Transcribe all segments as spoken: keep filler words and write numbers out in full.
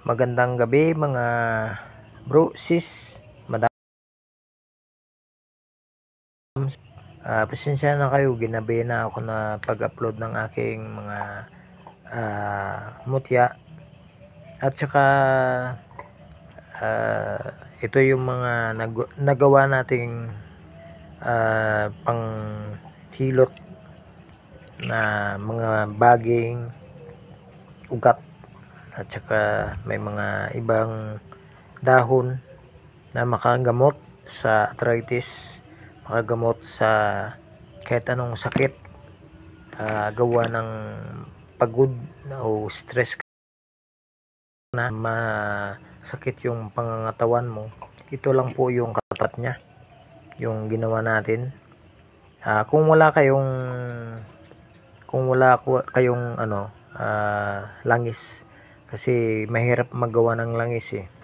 Magandang gabi mga bro, sis, madam. Uh, pasensya na kayo, ginabi na ako na pag-upload ng aking mga uh, mutya. At saka uh, ito yung mga nag- nagawa nating uh, pang hilot na mga baging, ugat, at saka may mga ibang dahon na makagamot sa arthritis, makagamot sa kahit anong sakit, uh, gawa ng pagod o stress na masakit yung pangangatawan mo. Ito lang po yung katapat niya, yung ginawa natin. Uh, kung wala kayong kung wala kayong ano uh, langis, kasi mahirap magawa ng langis eh.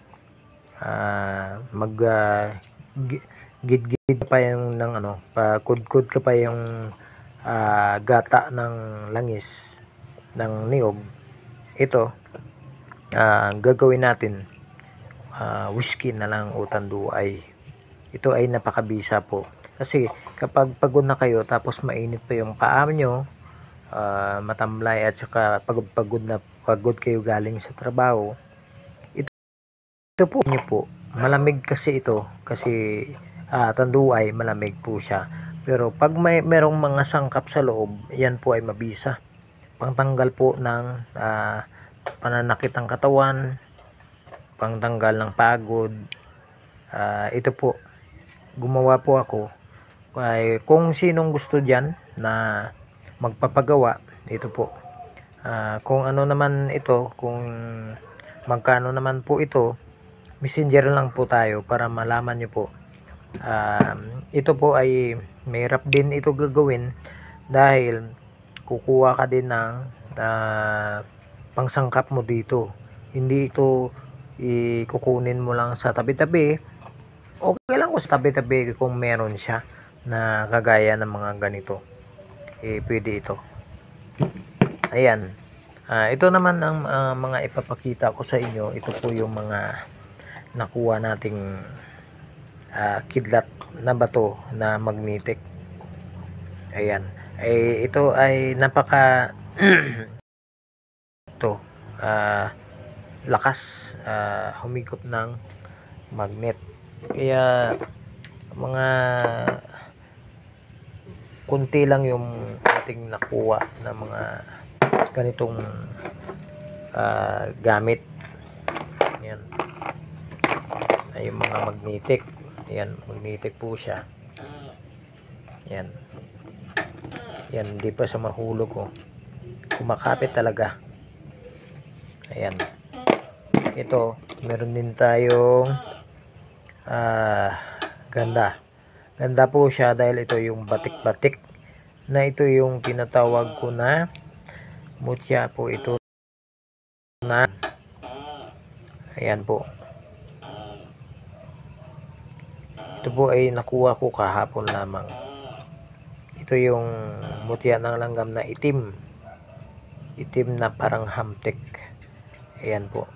Uh, mag uh, gid-gid pa yung ng ano, pakudkod ka pa yung uh, gata ng langis ng niyog. Ito uh, gagawin natin uh, whiskey na lang o tanduay. Ito ay napakabisa po, kasi kapag pagod na kayo tapos mainit pa yung paa nyo, uh, matamlay, at saka pagod-pagod na pagod kayo galing sa trabaho, ito, ito po nyo po, malamig kasi ito, kasi uh, tanduay malamig po siya. Pero pag may merong mga sangkap sa loob, yan po ay mabisa, pangtanggal po ng uh, pananakit ng katawan, pangtanggal ng pagod. Uh, ito po, gumawa po ako. Ay, kung sinong gusto dyan na magpapagawa, ito po. Uh, kung ano naman ito, kung magkano naman po ito, messenger lang po tayo para malaman nyo po. Uh, ito po ay mahirap din ito gagawin, dahil kukuha ka din ng uh, pangsangkap mo dito. Hindi ito ikukunin mo lang sa tabi-tabi. Okay lang kung sa tabi-tabi kung meron siya na kagaya ng mga ganito, eh pwede ito. Ayan, uh, ito naman ang uh, mga ipapakita ko sa inyo. Ito po yung mga nakuha nating uh, kidlat na bato na magnetic. Ayan, ay ito ay napaka ito uh, lakas uh, humikot ng magnet. Kaya mga kunti lang yung ating nakuha na mga ganitong uh, gamit. Yan ay yung mga magnetic. Yan, magnetic po siya. Yan, yan, hindi pa sa mahulog ko, kumakapit talaga. Ayan, ito meron din tayong uh, ganda ganda po siya, dahil ito yung batik-batik na, ito yung tinatawag ko na mutya po ito na. Ayan po, ito po ay nakuha ko kahapon lamang. Ito yung mutya ng langgam na itim itim na parang hamtik. Ayan po,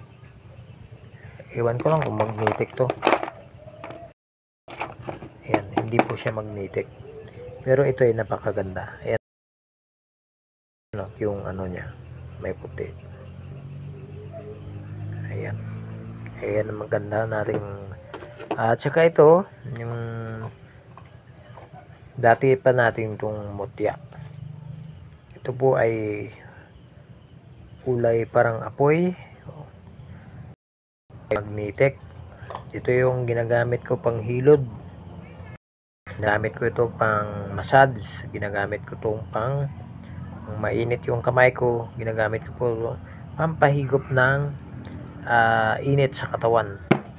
iwan ko lang kung magnetic to. Ayan, hindi po siya magnetic, pero ito ay napakaganda. Ayan, ano, yung ano niya may puti. Ayan, ayan ang maganda nating at uh, saka ito yung dati pa natin itong mutya. Ito po ay kulay parang apoy, magnetic. Ito yung ginagamit ko pang hilod, ginagamit ko ito pang massage, ginagamit ko itong pang mainit yung kamay ko, ginagamit ko po pampahigop ng uh, init sa katawan.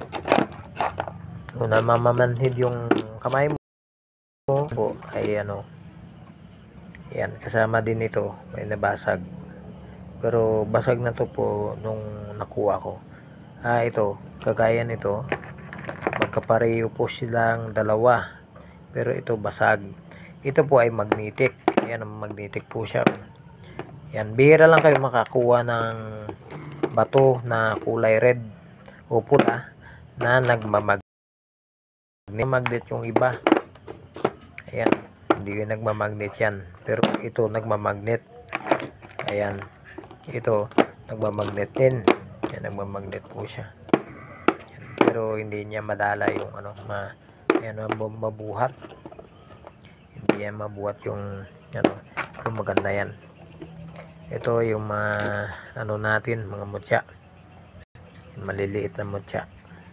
Kung namamanhid yung kamay mo po, ay ano, yan, kasama din ito, may nabasag, pero basag na to po nung nakuha ko. Ah, ito, kagaya nito, magkapareho po silang dalawa, pero ito basag. Ito po ay magnetic. Ayan, magnetic po siya. Yan, bihira lang kayo makakuha ng bato na kulay red o pula na nagmamagnet. Magnet yung iba. Ayan, hindi yung nagmamagnet yan. Pero ito nagmamagnet. Ayan, ito nagmamagnet din. Ayan, nagmamagnet po siya. Ayan, pero hindi niya madala yung ano, ma, ayan, mabuhat. Hindi yan mabuhat yung ano, yung maganda yan. Ito yung mga ano natin, mga mutya. Maliliit na mutya.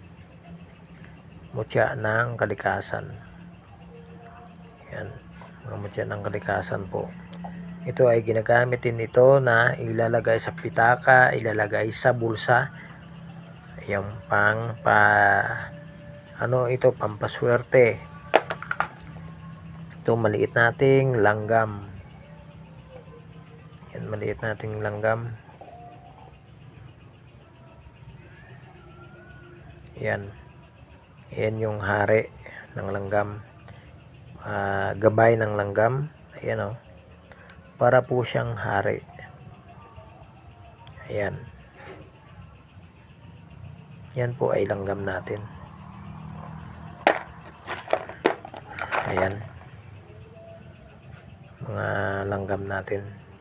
Mutya ng kalikasan. Yan, mga mutya ng kalikasan po. Ito ay ginagamit din ito na ilalagay sa pitaka, ilalagay sa bulsa. Yung pang pa ano ito, pampaswerte. Ito maliit nating langgam. Yan, maliit nating langgam. Yan. Yan yung hari ng langgam. Uh, gabay ng langgam. Ayan o. Para po siyang hari. Ayan. Yan po ay langgam natin. Ayan. Mga langgam natin.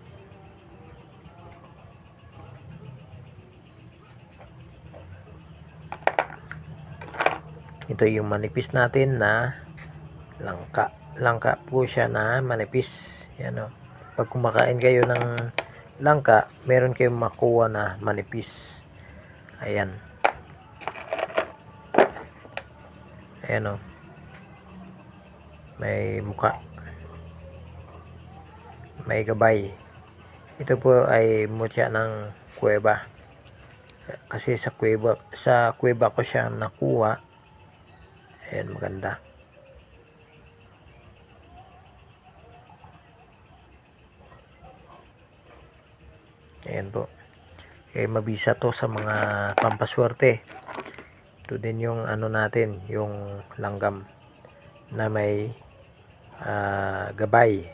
Ito yung manipis natin na langka. Langka po siya na manipis. Yan o. Pag kumakain kayo ng langka, meron kayong makuha na manipis. Ayan. Ayan o. May muka. May gabay. Ito po ay mutya ng kuweba. Kasi sa kuweba, sa kuweba ko siya nakuha. Ayan, maganda. Ayan po. Eh, mabisa to sa mga pampaswerte. Ito din yung ano natin, yung langgam na may uh, gabay.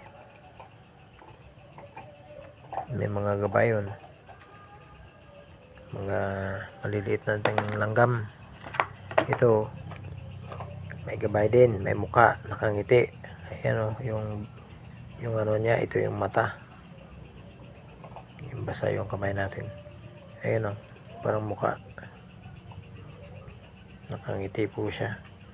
May mga gabay yun. Mga maliliit nating langgam. Ito, may gabay din, may muka, nakangiti. Ayan o, yung yung ano niya, ito yung mata. Yung basa yung kamay natin. Ayan o, parang muka. Nakangiti po siya.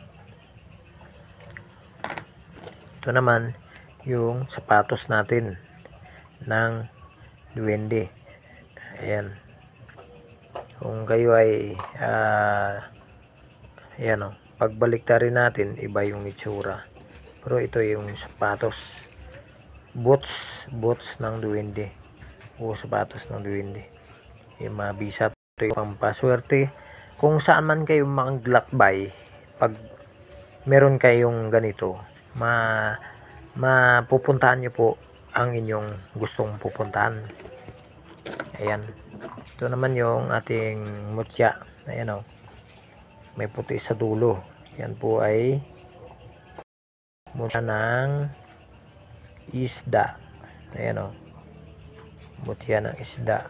Ito naman, yung sapatos natin ng duwende. Ayan. Kung kayo ay uh, ayan o, pagbalik-tarin natin, iba yung itsura. Pero ito yung sapatos. Boots. Boots ng duwende. O sapatos ng duwende. Yung mabisa. Ito yung pampaswerte. Kung saan man kayo mag-lakbay, pag meron kayong ganito, ma mapupuntahan nyo po ang inyong gustong pupuntahan. Ayan. Ito naman yung ating mutya. Ayan o. May puti sa dulo. Yan po ay mutya ng isda. Ayan o. Mutya ng isda.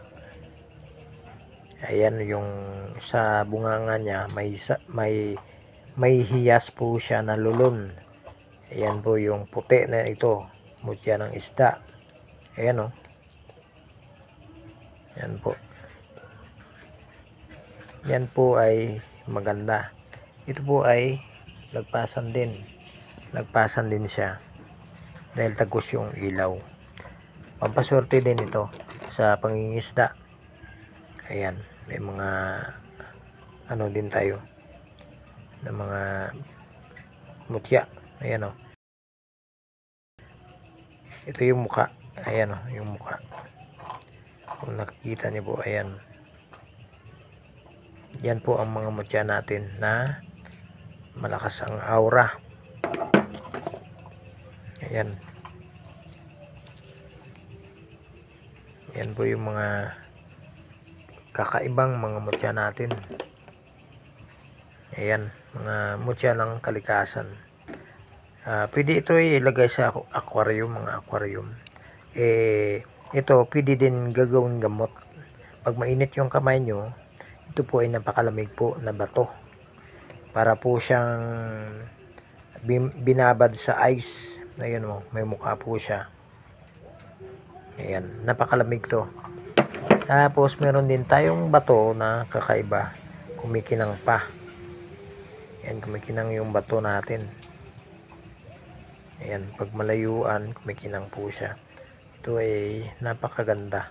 Ayan yung sa bunganga niya may may may hiyas po siya na lulon. Ayan po yung puti na ito. Mutya ng isda. Ayan o. Yan po. Yan po ay maganda. Ito po ay lagpasan din. Lagpasan din siya. Dahil tagos yung ilaw. Pampaswerte din ito sa pangingisda. Ayan. May mga ano din tayo. Na mga mutya. Ayan o. Ito yung muka. Ayan o. Yung muka. Kung nakikita niyo po. Ayan. Yan po ang mga mutya natin na malakas ang aura. Ayan. Yan po yung mga kakaibang mga mutya natin. Ayan. Mga mutya ng kalikasan. Uh, pwede ito ilagay sa aquarium, mga aquarium. Eh, ito pwede din gagawin gamot. pag mainit yung kamay nyo, ito po ay napakalamig po na bato. Para po siyang binabad sa ice. Ayan mo, may mukha po siya. Ayan, napakalamig to. Tapos meron din tayong bato na kakaiba, kumikinang pa. Ayan, kumikinang yung bato natin. Ayan, pag malayuan, kumikinang po siya. Ito ay napakaganda.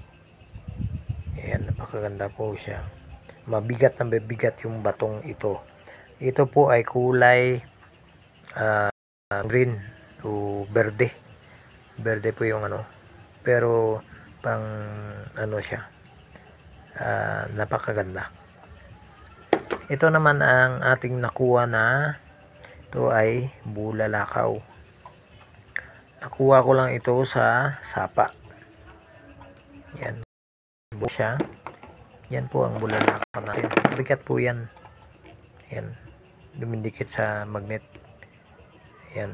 Ayan, napakaganda po siya. Mabigat na mabigat yung batong ito. Ito po ay kulay uh, green o berde. Berde po yung ano. Pero pang ano siya. Uh, napakaganda. Ito naman ang ating nakuha na ito ay bulalakaw. Nakuha ko lang ito sa sapa. Yan. Po siya. Yan po ang bulalakaw natin. Bigat po yan. Yan. Dumidikit sa magnet. Yan.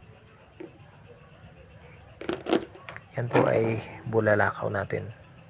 Yan po ay bulalakaw natin.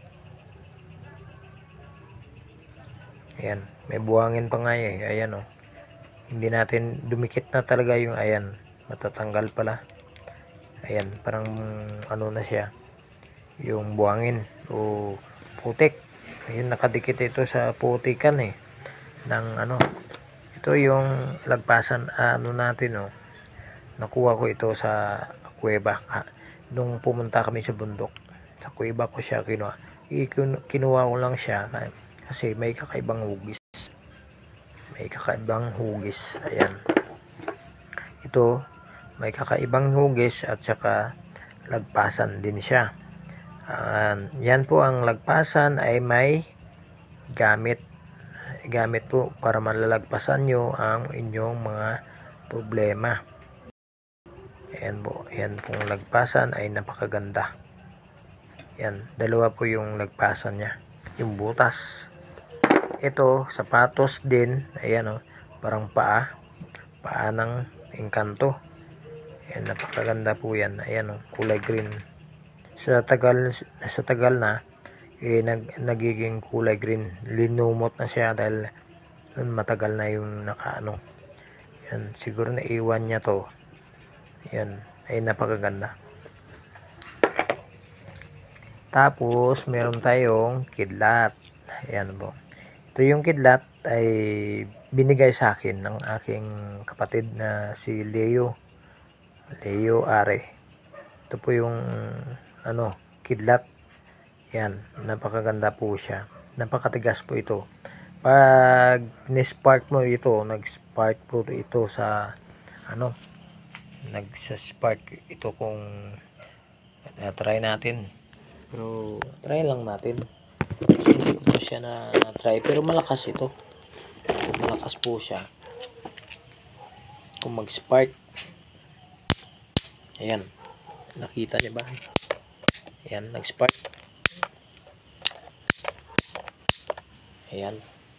Ayan. May buhangin pa nga eh. Ayan o. Oh. Hindi natin dumikit na talaga yung ayan. Matatanggal pala. Ayan. Parang ano na siya. Yung buhangin o putik. Ayun, nakadikit ito sa putikan eh. Ng ano. Ito yung lagpasan uh, ano natin oh. Nakuha ko ito sa kuweba. Ah, nung pumunta kami sa bundok. Sa kuweba ko siya kinuha. Kinuha ko lang siya kasi may kakaibang hugis. May kakaibang hugis. Ayan. Ito may kakaibang hugis at saka lagpasan din siya. Uh, yan po ang lagpasan ay may gamit gamit po para malalagpasan nyo ang inyong mga problema. Ayan po, yan pong lagpasan ay napakaganda. Yan, dalawa po yung lagpasan nya. Yung butas. Ito, sapatos din. Ayan o, parang paa. Paa ng engkanto. Ayan, napakaganda po yan. Ayan o, kulay green. Sa tagal, sa tagal na, eh, nag, nagiging kulay green. Linumot na siya dahil matagal na yung nakaano. Yan, siguro na iwan niya to. Yan, ay napakaganda. Tapos meron tayong kidlat. Ayan po. Ito yung kidlat ay binigay sa akin ng aking kapatid na si Leo. Leo Are. Ito po yung ano, kidlat. Yan, napakaganda po siya. Napakatigas po ito. Pag ni-spark mo ito, nag-spark po ito sa ano, nag-spark ito kung uh, try natin. Pero try lang natin. Kasi hindi ko siya na, na try. Pero malakas ito. Malakas po siya. Kung mag-spark. Ayan. Nakita niyo ba? Ayan, nag-spark. Ayan.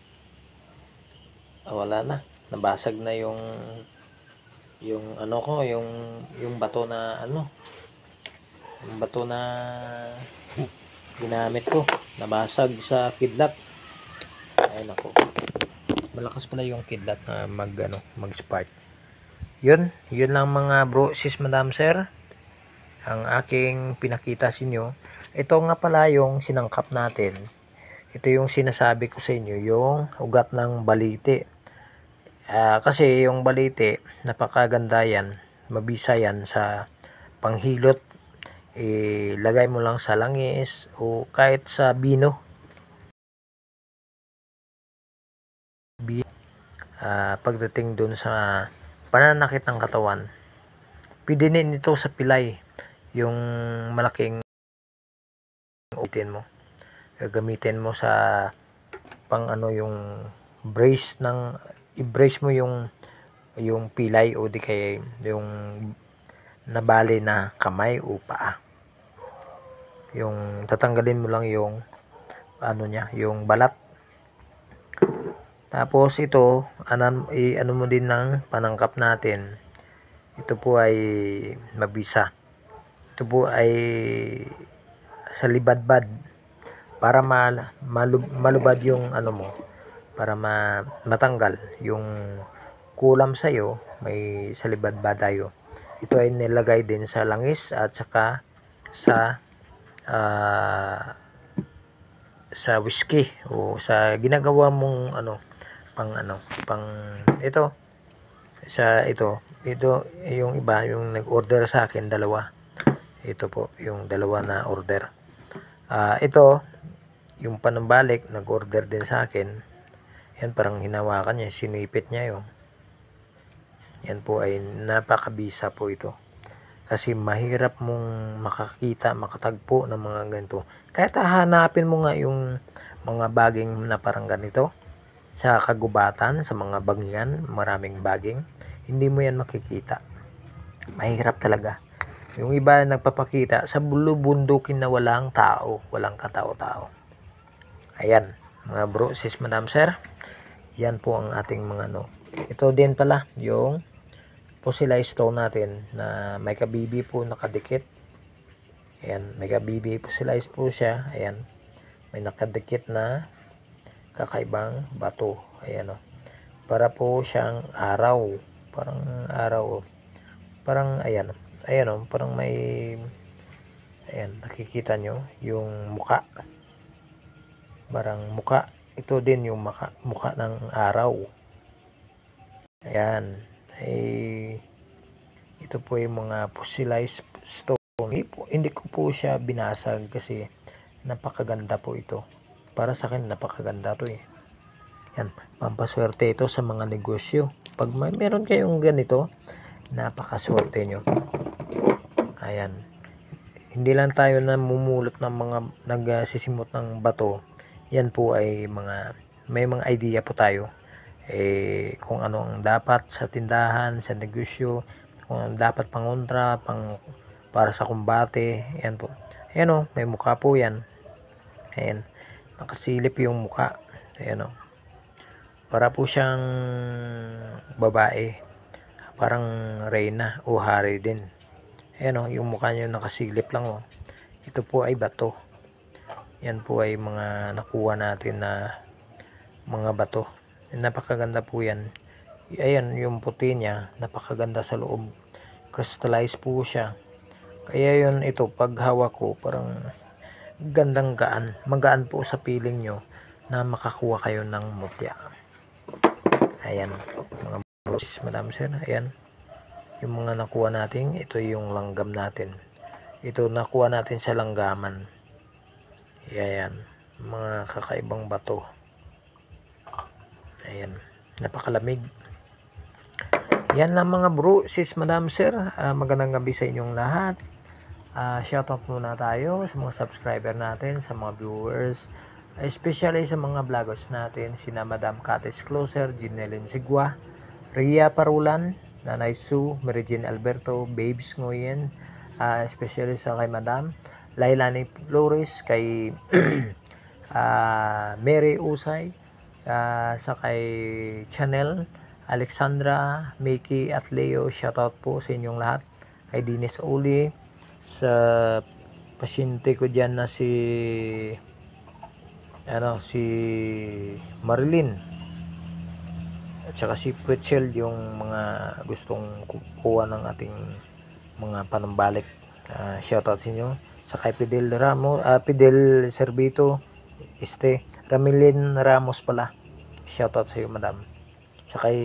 Ah, wala na. Nabasag na yung yung ano ko, yung yung bato na ano. Yung bato na ginamit ko. Nabasag sa kidlat. Ayun ako. Malakas pala yung kidlat na mag ano, mag-spark. Yun, yun lang mga bro, sis, madam, sir. Ang aking pinakita sa inyo. Ito nga pala yung sinangkap natin. Ito yung sinasabi ko sa inyo, yung ugat ng balite. Uh, kasi yung balite, napakaganda yan. Mabisa yan sa panghilot. Ilagay mo lang sa langis o kahit sa bino. Uh, pagdating dun sa pananakit ng katawan, pwede din ito sa pilay. Yung malaking utin mo. Gagamitin mo sa pang ano yung brace ng i-brace mo yung yung pilay o di kaya yung nabali na kamay o paa. Yung tatanggalin mo lang yung ano niya, yung balat. Tapos ito, anan, i, ano mo din ng panangkap natin. Ito po ay mabisa. Ito po ay sa libadbad. para ma, malub, malubad yung ano mo, para ma, matanggal yung kulam sa'yo, may salibad ba tayo. Ito ay nilagay din sa langis at saka sa uh, sa whiskey o sa ginagawa mong ano pang ano pang ito sa ito ito yung iba yung nag-order sa akin dalawa, ito po yung dalawa na order. Uh, ito yung panambalik nag-order din sa akin, yan parang hinawakan niya, sinipit niya yung yan po ay napakabisa po ito. Kasi mahirap mong makakita, makatagpo ng mga ganito. Kahit hahanapin mo nga yung mga baging na parang ganito sa kagubatan, sa mga bangingan, maraming baging, hindi mo yan makikita. Mahirap talaga. Yung iba nagpapakita sa bulubundukin na walang tao, walang katao-tao. Ayan, mga bro, sis, madam, sir. Yan po ang ating mga ano. Ito din pala yung fossilized stone natin na may kabibi po nakadikit. Ayan, may kabibi fossilized po siya. Ayan, may nakadikit na kakaibang bato. Ayan o. Para po siyang araw. Parang araw. Parang ayan. Ayan o, parang may ayan, nakikita nyo yung muka. Parang muka. Ito din yung muka, muka ng araw. Ayan. Ay, ito po yung mga fossilized stone. Hindi, po, hindi ko po siya binasag kasi napakaganda po ito. Para sa akin napakaganda to eh. Yan, pampaswerte ito sa mga negosyo. Pag may meron kayong ganito, napakaswerte nyo. Ayan. Hindi lang tayo namumulot ng mga nagsisimot ng bato. Yan po ay mga may mga idea po tayo. Eh, kung ano ang dapat sa tindahan, sa negosyo, kung ano dapat pangontra, pang para sa kumbate. Ayan po. Ayan o, may mukha po yan. Ayan, nakasilip yung mukha. Ayan o. Para po siyang babae. Parang reyna o hari din. Ayan o, yung mukha niya nakasilip lang o. Ito po ay bato. Yan po ay mga nakuha natin na mga bato. Napakaganda po yan. Ayan yung puti niya, napakaganda sa loob, crystallized po siya. Kaya yun, ito pag hawak ko parang gandang gaan, magaan po sa piling nyo na makakuha kayo ng mutya. Ayan mga bros, madam, sir. Ayan yung mga nakuha natin. Ito yung langgam natin, ito nakuha natin sa langgaman. Ayan, mga kakaibang bato. Ayan, napakalamig. Yan lang mga bro, sis, madam, sir. Uh, magandang gabi sa inyong lahat. Uh, shoutout muna tayo sa mga subscriber natin, sa mga viewers, especially sa mga vloggers natin, sina Madam Kates Closer, Ginelin Sigua, Ria Parulan, Nanay Sue, Mary Jane Alberto, Babes Ngoyen, uh, especially sa kay Madam Lailani Flores, kay uh, Mary Usay, Uh, sa kay Chanel, Alexandra, Mickey at Leo, shoutout po sa inyong lahat. Kay Dinis Uli, sa pasyente ko dyan na si ano si Marilyn, at saka si Pretzel, yung mga gustong kukuha ng ating mga panambalik. Uh, shoutout sa inyo. Sa kay Fidel Ramos, uh, Fidel Servito, este Ramilin Ramos pala, shoutout sa iyo, madam. Sa kay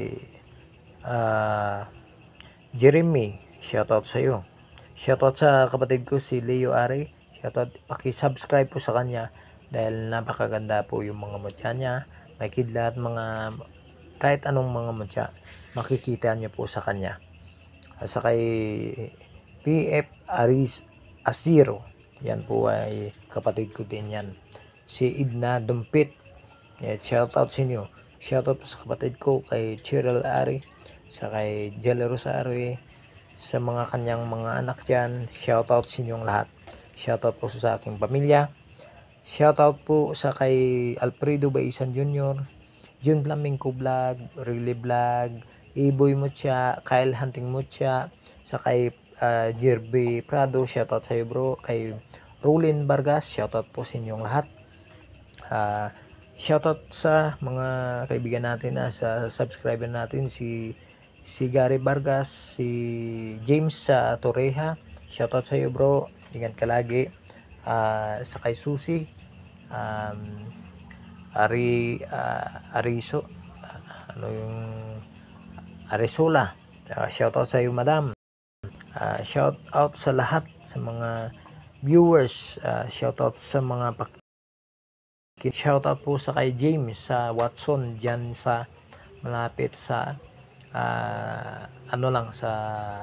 uh, Jeremy, shoutout sa iyo. Shoutout sa kapatid ko si Leo Ari, shoutout, paki-subscribe po sa kanya dahil napakaganda po yung mga mutya niya. May kidlat, mga kahit anong mga mutya makikita niyo po sa kanya. Sa kay P F Aris Asiro, yan po ay kapatid ko din yan. Si Idna Dumpit, yeah, shoutout sa inyo. Shoutout sa kapatid ko kay Cheryl Ari, sa kay Jelly Rosario, sa mga kanyang mga anak dyan. Shoutout sa inyong lahat. Shoutout po sa aking pamilya. Shoutout po sa kay Alfredo Baisan Junior, Jun Flamenco Vlog, Really Vlog, Iboy Mutya, Kyle Hunting Mutya, sa kay uh, Jerby Prado, shoutout sa iyo bro. Kay Rulin Vargas, shoutout po sa inyong lahat. Uh, shoutout sa mga kaibigan natin na sa subscriber natin, si si Gary Vargas, si James sa uh, Torreja. Shoutout sa iyo bro, ingat ka lagi. Uh, sa kay Susi, um, Ari uh, Ariso, uh, ano yung Arisola. Uh, shoutout sa iyo madam. Uh, shoutout sa lahat sa mga viewers. Uh, shoutout sa mga pak shoutout po sa kay James sa Watson diyan sa malapit sa uh, ano lang sa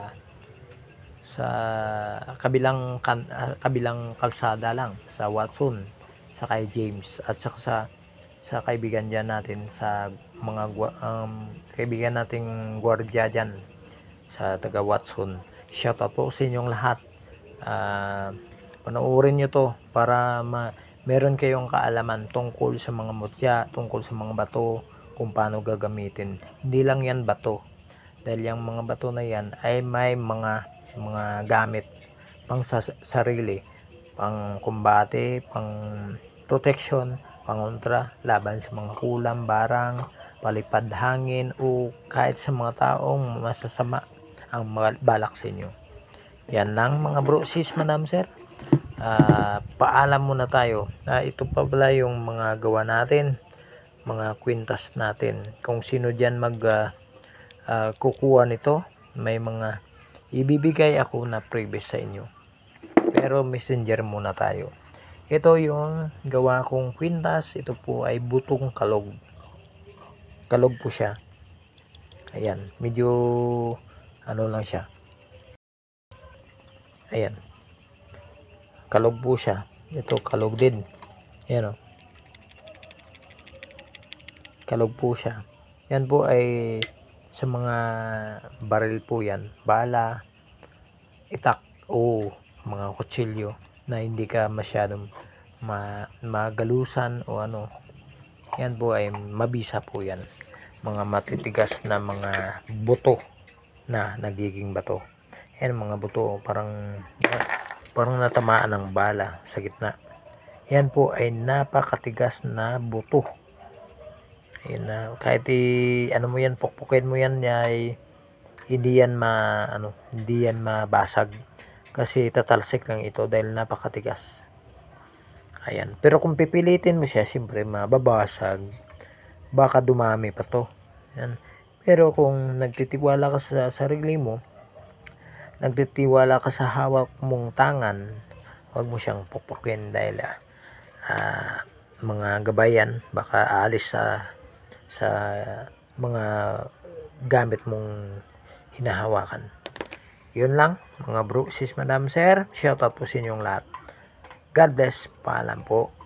sa kabilang kan, uh, kabilang kalsada lang sa Watson sa kay James at saka sa sa kaibigan diyan natin sa mga um, kaibigan nating gwardiya diyan sa taga Watson. Shoutout po sa inyong lahat. Uh, panoorin nyo to para ma meron kayong kaalaman tungkol sa mga mutya, tungkol sa mga bato, kung paano gagamitin. Hindi lang yan bato, dahil yung mga bato na yan ay may mga mga gamit pang sa sarili, pang kumbate, pang protection, pangontra laban sa mga kulam, barang, palipad hangin o kahit sa mga taong masasama ang balak sa inyo. Yan lang mga bro, sis, madam, sir. Uh, paalam muna tayo. Uh, ito pa pala yung mga gawa natin, mga kwintas natin. Kung sino dyan mag uh, uh, kukuha nito, may mga ibibigay ako na previous sa inyo. Pero messenger muna tayo. Ito yung gawa kong kwintas. Ito po ay butong kalog. Kalog po siya. Ayan, medyo ano lang siya. Ayan. Kalog po siya. Ito kalog din. Ayan o. Kalog po siya. Yan po ay sa mga baril po yan. Bala, itak o mga kutsilyo na hindi ka masyadong ma magalusan o ano. Yan po ay mabisa po yan. Mga matitigas na mga buto na nagiging bato. Yan mga buto parang parang natamaan ng bala sa gitna. Yan po ay napakatigas na buto. Ayan na, kahit i, ano mo yan, pukpukin mo yan, ay hindi yan ma ano, hindi yan mabasag kasi tatalsik lang ito dahil napakatigas. Ayan, pero kung pipilitin mo siya, siyempre mababasag, baka dumami pa to. Ayan. Pero kung nagtitiwala ka sa sarili mo, nagtitiwala ka sa hawak mong tangan, huwag mo siyang pukpukin dahil uh, mga gabayan baka aalis sa sa mga gamit mong hinahawakan. Yun lang mga bro, sis, madam, sir. Shoutout po sa inyong lahat. God bless. Paalam po.